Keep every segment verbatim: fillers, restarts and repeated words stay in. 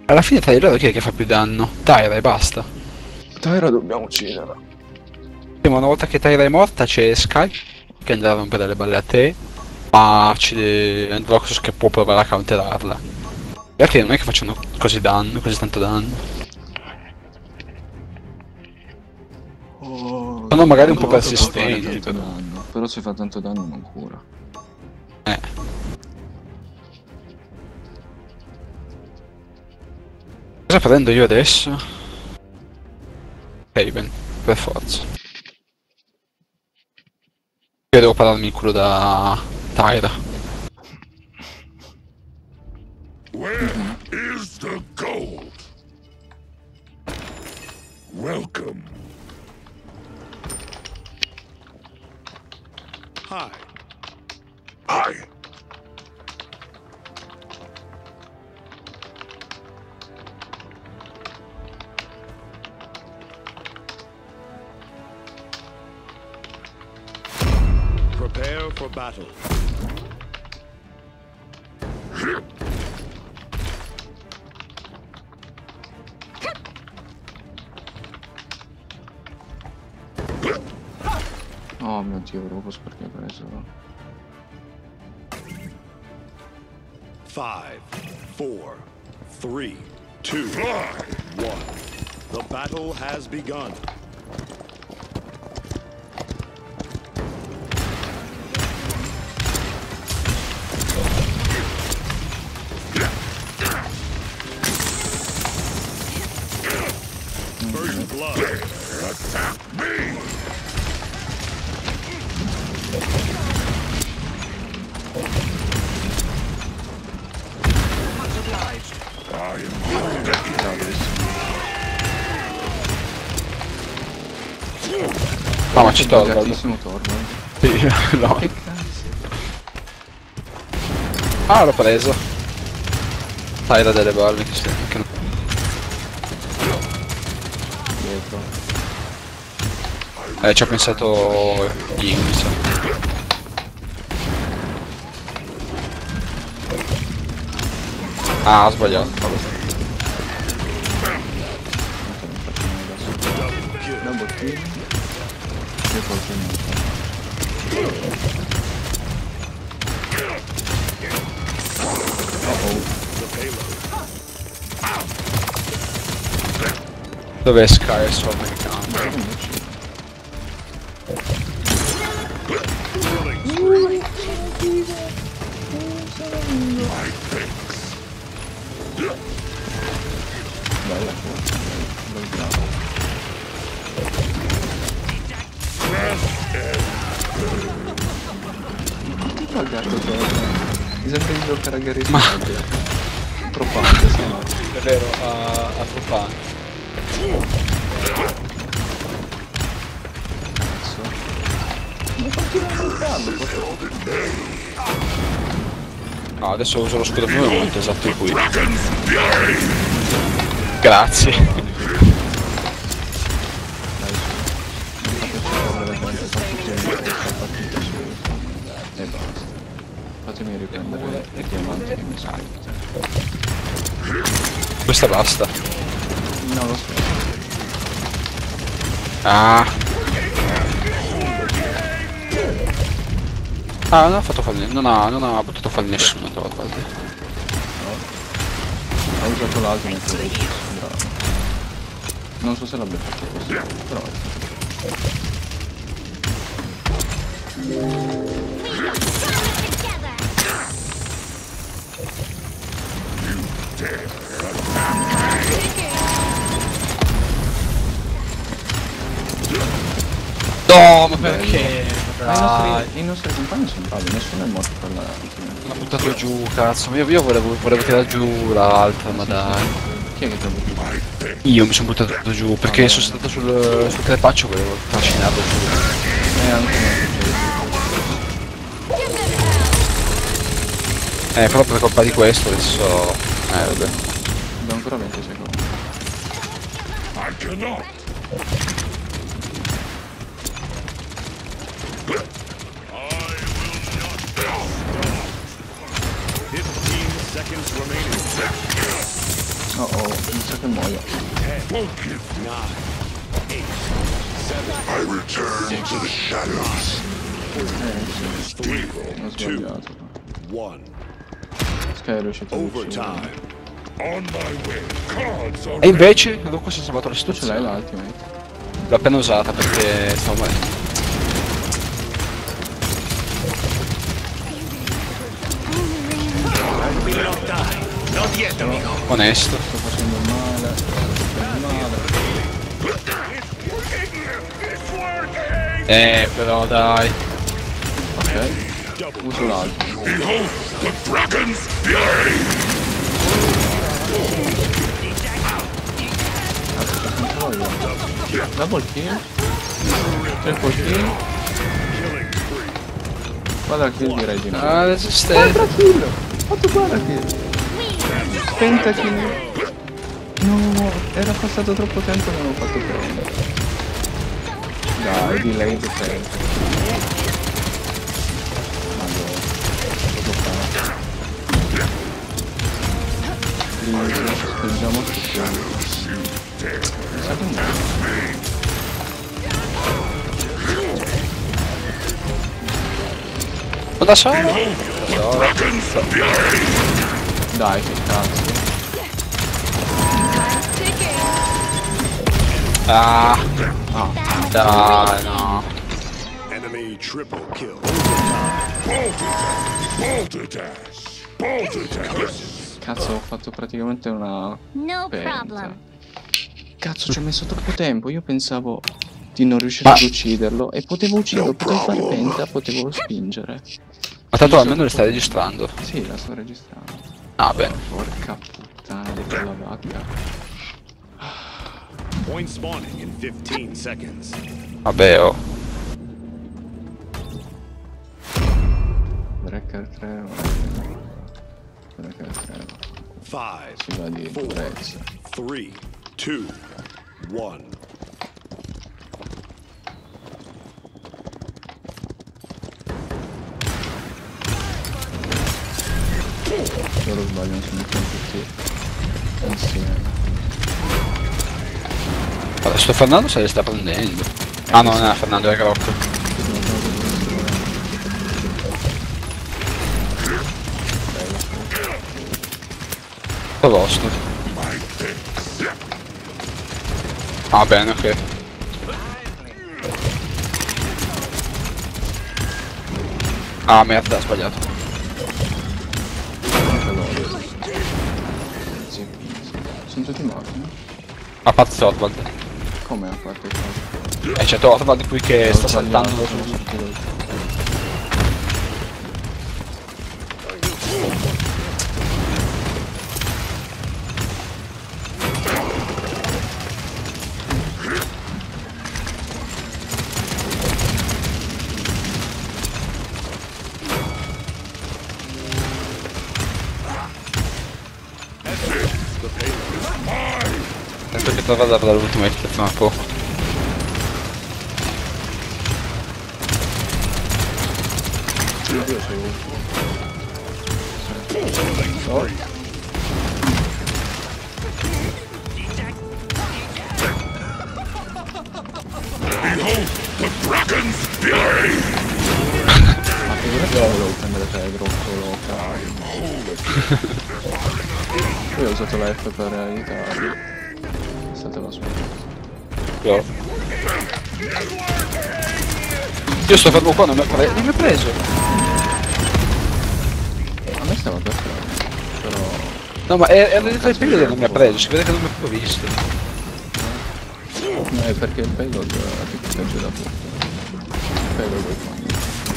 Alla fine Tyra chi è che fa più danno? Tyra e basta. Tyra dobbiamo ucciderla. Sì, ma una volta che Tyra è morta c'è Sky che andrà a rompere le balle a te, ma c'è Androxus che può provare a counterarla. Gli altri non è che facciano così danno, così tanto danno. Oh, Sono magari un po' Androxus persistenti, fa tanto però. danno, però se fa tanto danno non cura. Eh. Cosa prendo io adesso? Haven, per forza. Io devo pararmi il culo da Tyra. Where is the gold? Welcome. Hi. Hi. Prepare for battle. Oh mio dio, Rufus perché hai preso? Five, four, three, two, one. The battle has begun. First blood. Attack me! I am No, ma ci tolgo. Gatissimo Torvald. Sì, no. Che cazzo? Ah, l'ho preso. Tyra delle balle che si... Che non... Dietro. Eh, ci ho pensato io, mi sa. Ah, ho sbagliato. Double kill. E poi finito. Oh Dov'è Sky e sopra il campo? bella forza. Bel bravo. Tutto al gatto Torvald. Mi sembra di giocare a Gary Smith. Troppo avanti, se no. È vero, a, a Fofana. Cazzo. Ma continua a buttarlo, No, adesso uso lo scudo nel momento esatto in cui. Grazie. dai su. Non fate cercare veramente quanto tempo questa partita su. E basta. Fatemi riprendere i diamanti che mi scrivete. Questa basta. No, lo so. Ah. Ah, non ha fatto fallire, non ha, non ha potuto fare nessuno Torvald. Ho usato l'altro nel tuo bravo. Non so se l'abbia fatto così, però No, ma perché? Ma i nostri, i nostri compagni sono bravi, nessuno è morto per la L'ha buttato giù, cazzo, io, io volevo, volevo tirare giù l'altra, ma dai. Chi è che ti ha buttato? Io mi sono buttato giù, perché sono stato sul, sul crepaccio, volevo trascinarlo giù. Eh, anche me. Eh, però per colpa di questo adesso... Eh, vabbè. Abbiamo ancora venti secondi. I cannot. fifteen seconds remaining. No, oh, mi sa che muoio. Focus. Nine. Eight. Seven. I return to the shadows. Three. Ho sbagliato. One. Sky è riuscito a uccidere. Overtime. On my way. Cards are E invece, Rocco si è salvato la Tu ce l'hai situazione. l'ultimate? L'ho appena usata perché stavo morendo. Onesto. Sto facendo male. Sto facendo male. Eh, però dai. Ok. Uso l'altro. Behold the dragon's fury. Double kill. Triple kill. Quadra kill direi di no. Ah, resistente. Quadra kill! Ho fatto quadra kill. Pentakill. No, era passato troppo tempo e non l'ho fatto prendere. Dai, delay di tempo. Madonna, cosa fa? Please, spingiamo tutto. Mi sa che no. Ma da solo? Dragon's fury. Dai, che cazzo. Ah, Ah, dai, no. Enemy triple kill. Balderdash. Balderdash. cazzo, ho fatto praticamente una No penta. problem. Cazzo, ci ho messo troppo tempo. Io pensavo di non riuscire ad ucciderlo. E potevo ucciderlo, potevo fare penta, potevo spingere. Ma tanto almeno le stai registrando. Sì, la sto registrando. Ah, bene. Porca puttana di quella vacca. Point spawning in fifteen seconds. Vabbè, oh. Breaker tre. Breaker tre. Five. Si va di durezza. Three. Two. One. Loro sbagliano, sono tutti insieme. Adesso Fernando se le sta prendendo. Ah no, non è Fernando, è Grocco. Posto. Ah bene, ok. Ah merda, ho sbagliato. Anche loro. Sì, sono tutti morti, no? A parte Thorvald. Come a parte cosa? E c'è Thorvald qui che sta Ho sbagliato, saltando sono su. tutti loro. Penso che Thorvald avrà l'ultima hit tra poco. Io sei ultimo. Oh. Behold the dragon's fury. Ma figurati che volevo prendere te, grosso loca. Io ho usato la F per aiutarli. È stata la sua. Io. Io sto fermo qua, non mi ha preso. Non mi ha preso. A me stava per strada, però... No, ma è, è dietro il payload e non mi ha preso, si vede che non mi ha proprio visto. No, è perché il payload ti protegge da tutto. Il payload è quando...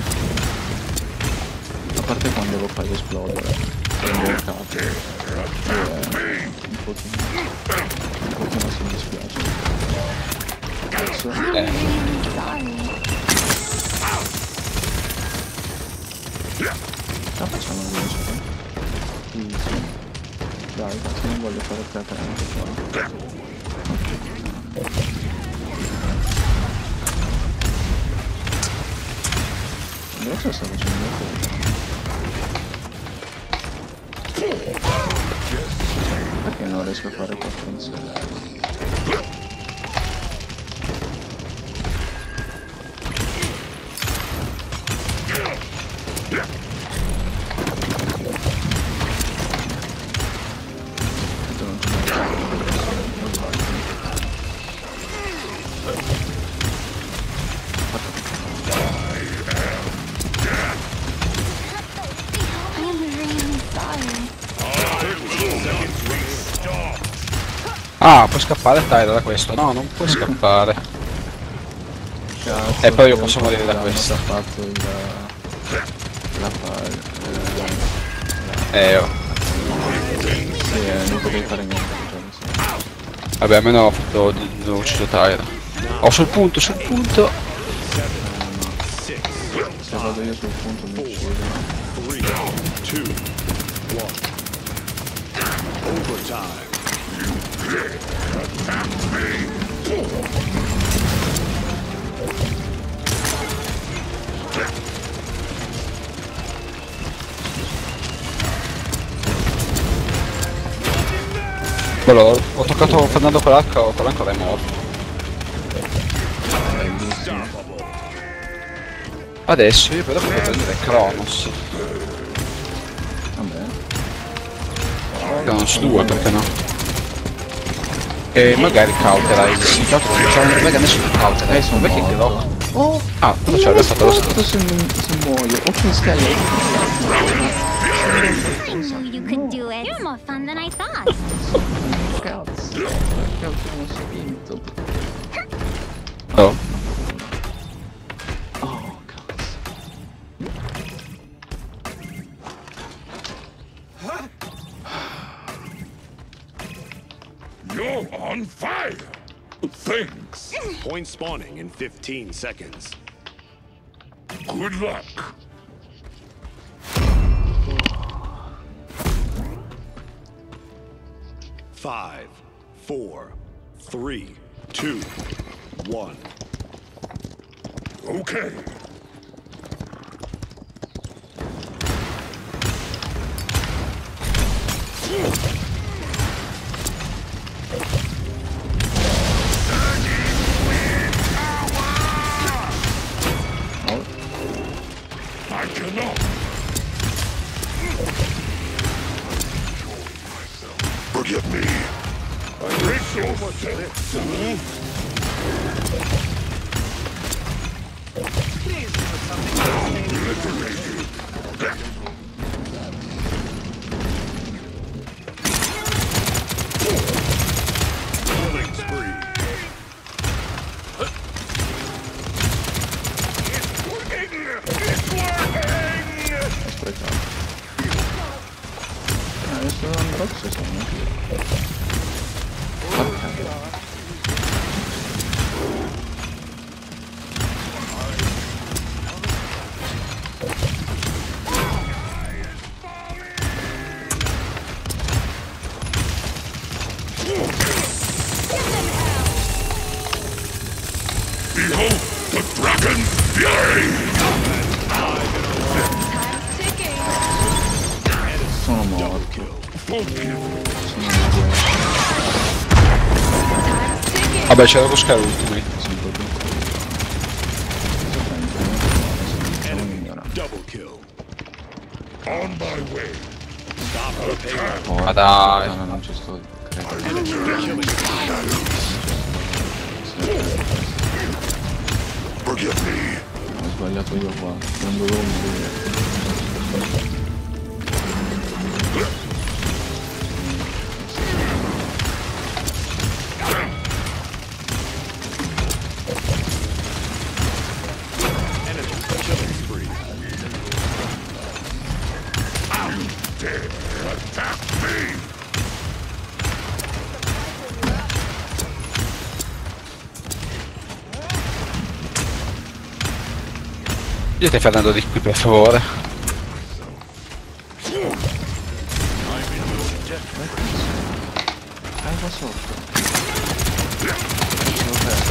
A parte quando lo fai esplodere, prende il capo. E un pochino... Un pochino si mi dispiace. Adesso... Eh. La facciamo una vincere? Easy. Dai, cazzo, non voglio fare tre per anche qua. Adesso sta facendo una cosa. che non riesco a fare quattro insieme. Ah, puoi scappare Tyler da questo? No, non puoi scappare. Cazzo, E poi io che posso morire da danno questo. ha fatto il... la palla... Eh, oh. Sì, eh, non potevi fare niente. Cioè, sì. Vabbè, almeno ho fatto... ho ucciso Tyler. Oh, sul punto, sul punto! Se vado io sul punto mi uccido. Three, two, one. Overtime. Quello, ho, ho toccato Fernando con l'H, quello ancora è morto. Adesso io però potrei prendere Kronos. Vabbè. Kronos due, perché no? E magari Cauterize. Intanto non c'è non nessuno Cauterize. Eh, sono Perché che morto. no? Oh! Ah, non c'è, adesso te lo sto. Se, se muoio. Open Sky. You could do it. You're more fun than I thought. Cazzo. Cazzo non spinto. Oh. Oh, cazzo. You're on fire. Thanks. Point spawning in fifteen seconds. Good luck. Five, four, three, two, one. Okay. I cannot. Forgive me. I did so much of this. Killing spree. It's working! It's working! Aspetta. Ah, adesso andrò se sono. Ok. Behold the dragon's fury! Sono morto. Focus. Vabbè, c'era lo Sky Ultimate. Sono proprio. Sono un ignorante. Double kill. On my way. Stop the pain. Ma dai. Puttana, non ci sto. Credo. Killing. Forgive me. Ho sbagliato io qua. Non dovevo morire. Enemy killing spree. Dare attack me. Io stai Fernando di qui, per favore. Ah, qua sotto. Vabbè.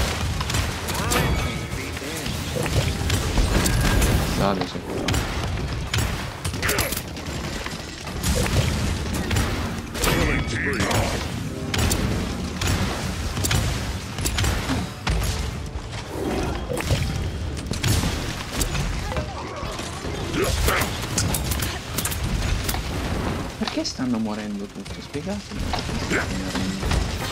Sale sicuro. Killing Perché stanno morendo tutti? Spiegatemi perché stanno morendo.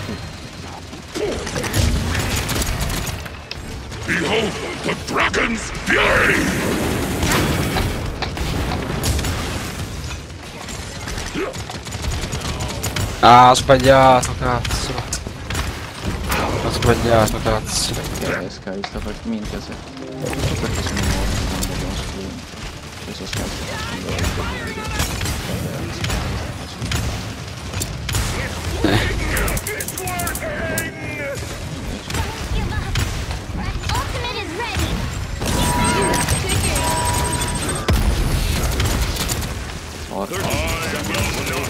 Behold the dragon's fury! Ah, ho sbagliato, cazzo. Ho sbagliato, cazzo. Perché Sky sta per minchia se... Non so perché sono morto quando abbiamo spinto. Cioè sono Sky sta facendo il Ultimate is ready. Porca.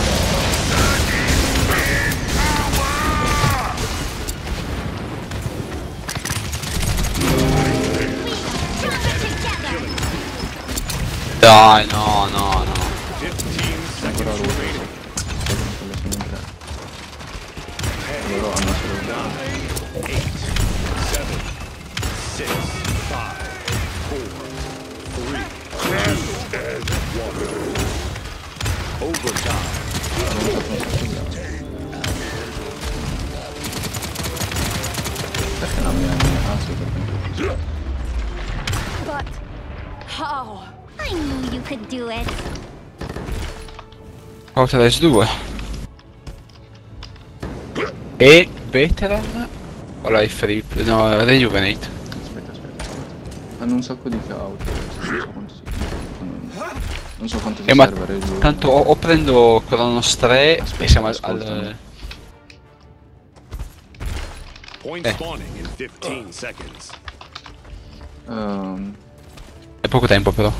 Dai, no, no, no. Ancora russo. Quelle sono in tre. Loro hanno solo perché la mia ah sì perché But how? I knew you could do it. Outlast due. E Veteran o Life Rip? No, Rejuvenate. aspetta aspetta aspetta hanno un sacco di cauti non so quanto si non, non so quanto di Eh, ma server giù tanto o, o prendo Chronos tre Aspetta, e siamo al... ascoltami. al Point Eh. spawning in fifteen seconds. Ehm, è poco tempo però.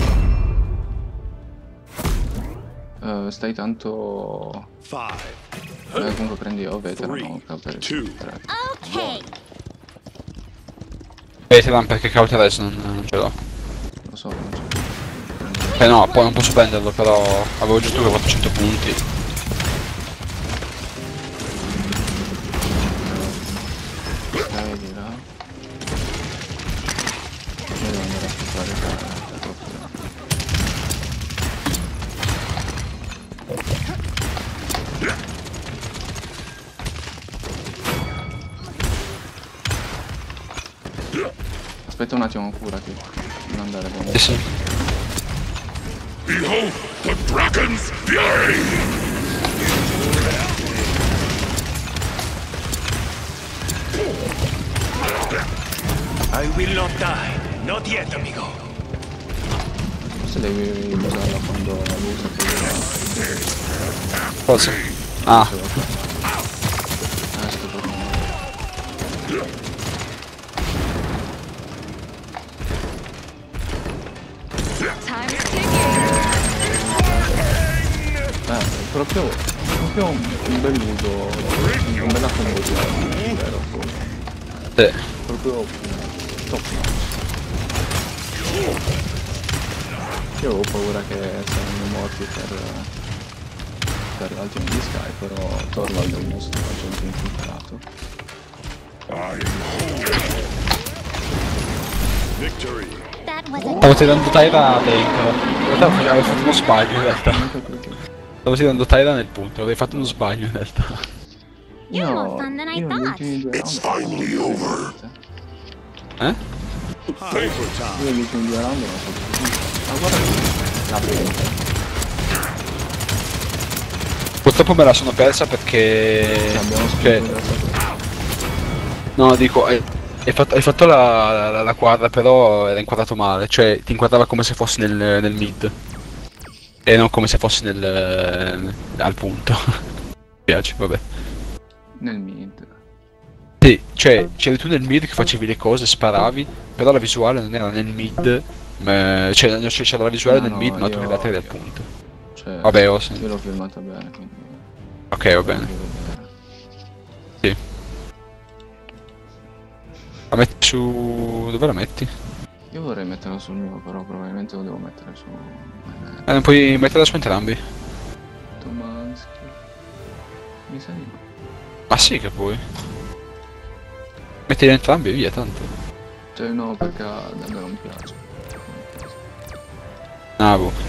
eh, stai tanto Five, eh, comunque prendi o veterano Three, per two. il tre Okay. Veteran perché Cauteres non, non ce l'ho. lo so non c'è Eh no, poi non posso prenderlo però avevo giusto che quattrocento punti. stai di là io devo andare a fare da troppo là. Aspetta un attimo, curati. Non andare con Sì, sì. Behold the dragon's fury! I will not die. Not yet, amigo. forse devi usarla quando la usa che Cosa? Ah, ah sto tornando. Time's ticking. Eh, è proprio, proprio un, un bel uso, un bella combo vero, sì. proprio top notch. Io avevo paura che saranno morti per, per l'altro di Sky, però Torvald è un mostro agente infiltrato. Victory. That was a Stavo tirando Tyra dentro. In realtà avevo fatto uno sbaglio in realtà. Stavo tirando Tyra nel punto, avevo fatto uno sbaglio in realtà. You're more fun than I io negli thought. ultimi due It's round finally over. Eh? Paper io time. negli ultimi due round non so più. Ma guarda la prima. Purtroppo me la sono persa perché... Abbiamo Cioè, spinto verso qua. no, dico, hai, hai fatto, hai fatto la, la, la quadra, però era inquadrato male, cioè ti inquadrava come se fossi nel, nel mid. E non come se fossi nel... al punto. Mi piace, vabbè. Nel mid. Sì, cioè, c'eri tu nel mid che facevi le cose, sparavi, però la visuale non era nel mid, ma, cioè cioè, c'era la visuale No, nel no, mid, ma tu io- arrivavi al punto. Cioè, Vabbè, oh, sì. io l'ho filmata bene, quindi... Ok, va bene. voglio vedere. Sì. La metti su... dove la metti? Io vorrei metterla sul mio, però probabilmente lo devo mettere su... Eh, non puoi metterla su entrambi. Tomansky. Mi sa di no. Ma sì che puoi. Mettili entrambi e via, tanto. Cioè no, perché a me non piace. Ah, boh.